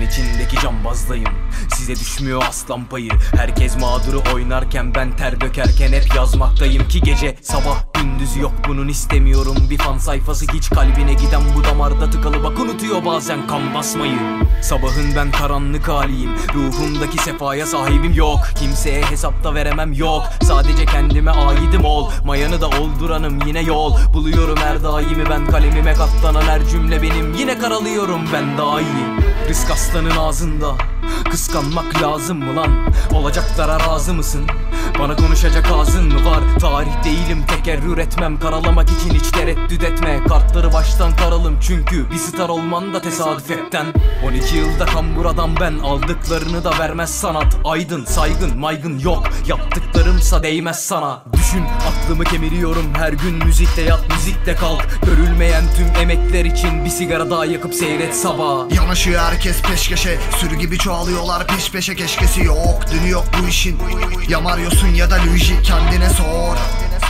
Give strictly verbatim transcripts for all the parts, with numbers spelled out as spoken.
içindeki cambazdayım. Size düşmüyor aslan payı. Herkes mağduru oynarken ben ter dökerken hep yazmaktayım ki gece sabah gündüz yok bunun istemiyorum. Bir fan sayfası hiç kalbine giden bu damarda tıkalı bak unutuyor bazen kan basmayı. Sabahın ben karanlık haliyim. Ruhumdaki sefaya sahibim yok. Kimseye hesapta veremem yok. Sadece kendime aidim ol. Mayanı da olduranım yine yol. Buluyorum her daimi ben kalemime katlanan her cümle benim. Yine karalıyorum ben daha iyi. Rızk aslanın ağzında. Kıskanmak lazım mı lan? Olacaklara razı mısın? Bana konuşacak ağzın mı var? Tarih değilim tekerrür etmem. Karalamak için hiç tereddüt etme. Kartları baştan karalım çünkü bir star olman da tesadüf hepten. On iki yılda kambur adam ben. Aldıklarını da vermez sanat. Aydın saygın maygın yok. Yaptıklarımsa değmez sana. Düşün aklımı kemiriyorum her gün. Müzikte yat müzikte kalk. Görülmeyen tüm emekler için bir sigara daha yakıp seyret sabah. Yanaşıyor herkes peşkeşe. Sürü gibi çoğalıyorlar peş peşe, keşkesi yok. Dünü yok bu işin. Ya Mario'sun ya da Luigi, kendine sor.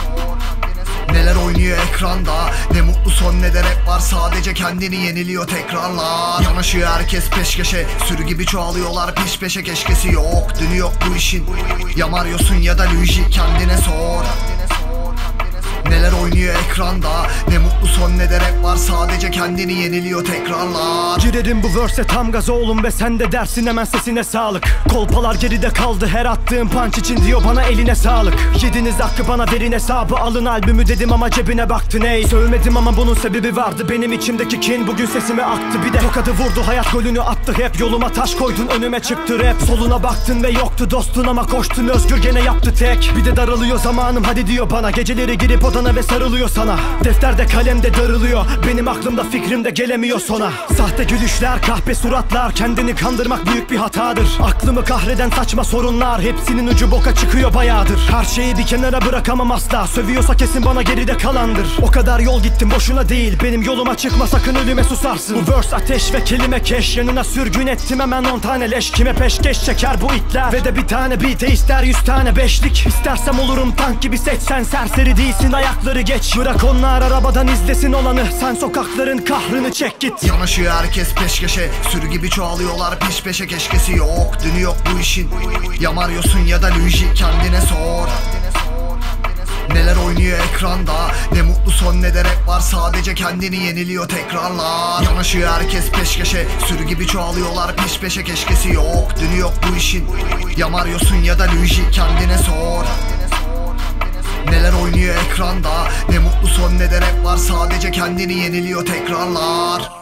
Neler oynuyor ekranda? Ne mutlu son ne de rap var. Sadece kendini yeniliyor tekrarlar. Yanaşıyor herkes peşkeşe. Sürü gibi çoğalıyorlar peş peşe, keşkesi yok. Dünü yok bu işin. Ya Mario'sun ya da Luigi, kendine sor. Neler oynuyor ekranda? Ne mutlu son ne de rap var. Sadece kendini yeniliyor tekrarlar. Girerim bu verse tam gaz oğlum ve sen de dersin hemen sesine sağlık. Kolpalar geride kaldı her attığım punch için diyor bana eline sağlık. Yediniz hakkı bana verin hesabı alın albümü dedim ama cebine baktın ey. Sövmedim ama bunun sebebi vardı, benim içimdeki kin bugün sesime aktı. Bir de tokadı vurdu hayat golünü attı hep. Yoluma taş koydun önüme çıktı rap. Soluna baktın ve yoktu dostun ama koştun özgür gene yaptı tek. Bir de daralıyor zamanım hadi diyor bana. Geceleri girip odana ve sarılıyor sana. Defterde kalemde darılıyor. Benim aklımda fikrimde gelemiyor sona. Sahte gülüşler kahpe suratlar. Kendini kandırmak büyük bir hatadır. Aklımı kahreden saçma sorunlar. Hepsinin ucu boka çıkıyor bayağıdır. Her şeyi bir kenara bırakamam asla. Sövüyorsa kesin bana geride kalandır. O kadar yol gittim boşuna değil. Benim yoluma çıkma sakın ölüme susarsın. Bu verse ateş ve kelime keş. Yanına sürgün ettim hemen on tane leş. Kime peşkeş çeker bu itler. Ve de bir tane beat'e ister yüz tane beşlik. İstersem olurum tank gibi seçsen. Serseri değilsin ayakları geç. Bırak onlar arabadan izlesin olanı. Sen sokakların kahrını çek git. Yanaşıyor herkes peşkeşe. Sürü gibi çoğalıyorlar peş peşe, keşkesi yok. Dünü yok bu işin. Ya Mario'sun ya da Luigi, kendine sor. Neler oynuyor ekranda? Ne mutlu son ne de rap var. Sadece kendini yeniliyor tekrarlar. Yanaşıyor herkes peşkeşe. Sürü gibi çoğalıyorlar peş peşe, keşkesi yok. Dünü yok bu işin. Ya Mario'sun ya da Luigi, kendine sor. Neler oynuyor ekranda? Ne mutlu son ne de rap var. Sadece kendini yeniliyor tekrarlar.